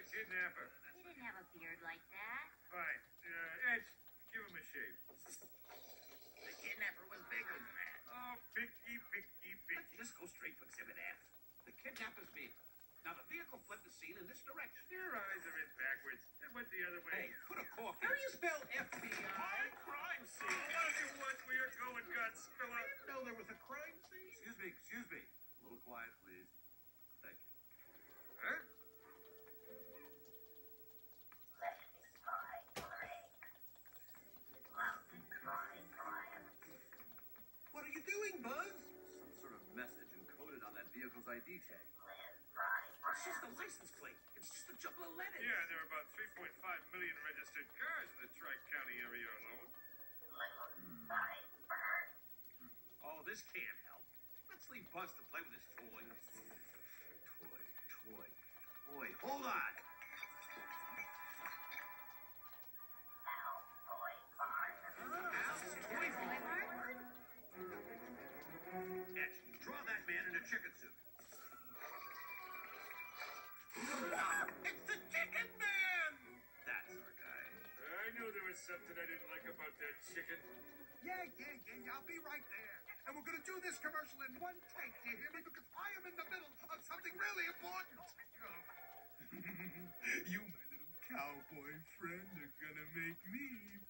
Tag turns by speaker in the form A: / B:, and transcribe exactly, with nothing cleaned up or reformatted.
A: kidnapper.
B: He didn't have a beard like that.
A: Fine. Uh, Edge, give him a shave.
C: The kidnapper was bigger than that.
A: Oh, picky, picky,
C: Let's
A: picky.
C: just go straight for Exhibit F. The kidnapper's vehicle. Now, the vehicle flipped the scene in this direction.
A: Your eyes are in backwards. It went the other way.
C: Hey, put a cork. How do you spell F B I?
A: High crime scene. Oh, what do you want where you're going, Godzilla?
C: I didn't know there was a crime scene.
D: Excuse me, excuse me. A little quiet, please. Thank you.
A: Huh?
C: What are you doing, Buzz?
D: Some sort of message encoded on that vehicle's I D tag.
C: It's just a license plate. It's just a jumble of letters.
A: Yeah, there are about three point five million registered cars in the Tri-County area alone.
C: Oh, this can't help. Let's leave Buzz to play with his toys.
D: Toy, toy, toy. Hold on!
C: Al's Toy Farm.
D: Etch, draw that man in a chicken suit.
C: It's the Chicken Man!
D: That's our guy.
A: I knew there was something I didn't like about that chicken.
E: Yeah, yeah, yeah, yeah, I'll be right there. And we're gonna do this commercial in one take, do you hear me? Because I am in the middle of something really important. You, my little cowboy friend, are gonna make me